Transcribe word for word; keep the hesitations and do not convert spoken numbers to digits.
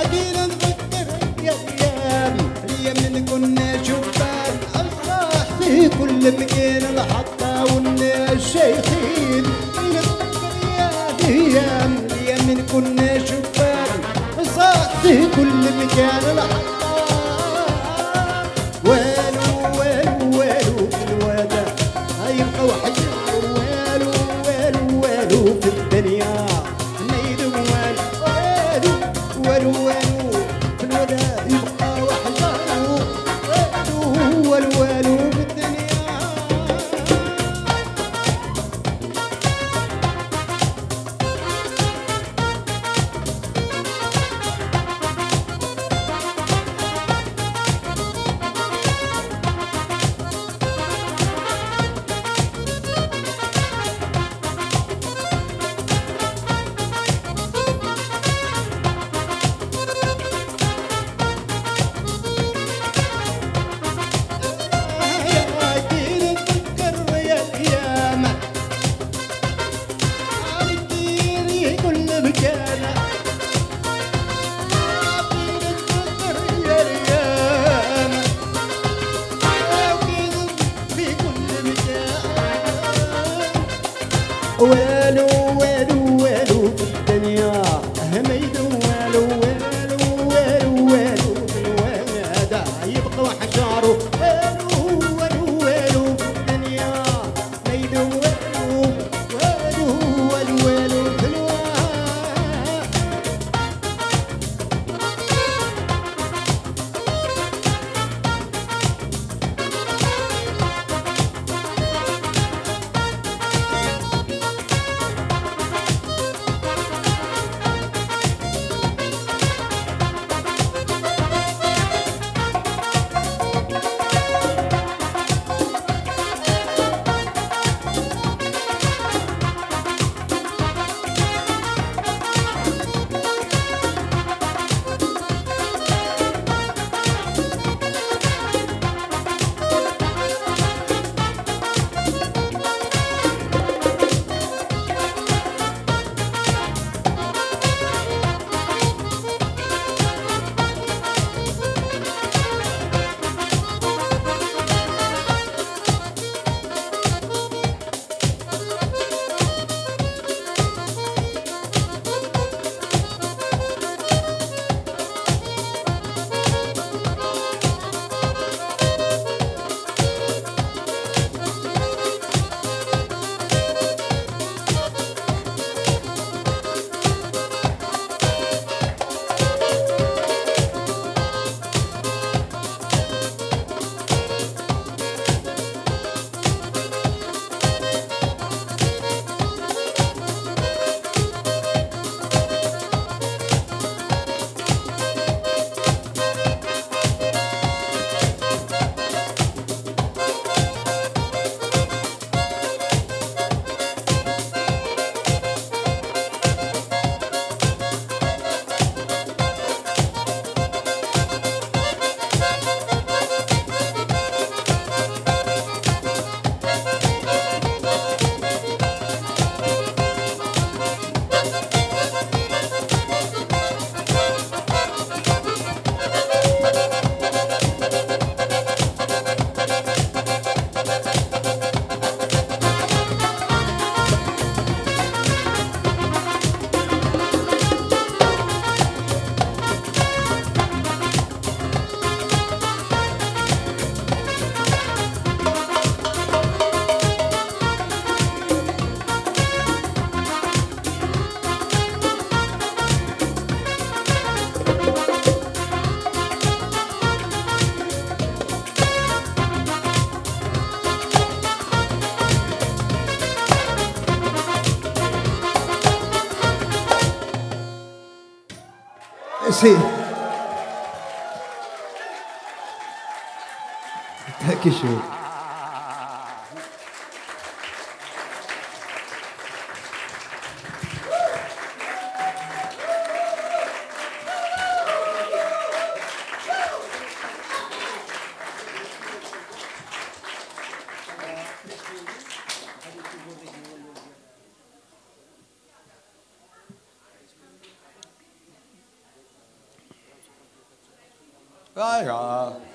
عادي نتذكر يا ايام ايام من كنا شبان افراح في كل مكان الحطه والشيخين نتذكر يا ايام ايام من كنا شبان صح في كل مكان الحطه والو والو والو في الوداع يبقى وحي والو والو والو في الدنيا ما يدوم والو والو والو في الوداع يبقى وحجاره والو والو والو في الدنيا والو والو والو في الدنيا ما يدوم والو والو والو والو في الوداع يبقى وحجاره والو والو والو في الدنيا ما يدوم والو والو والو والو في الوداع Sí. Thank you, Shu. ايوه